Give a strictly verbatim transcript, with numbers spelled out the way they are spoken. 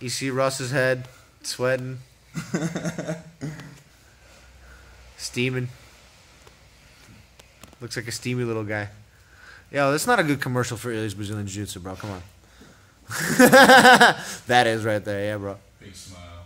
You see Russ's head sweating, steaming. Looks like a steamy little guy. Yo, that's not a good commercial for Ilya's Brazilian Jiu-Jitsu, bro. Come on. That is right there, yeah, bro. Big smile.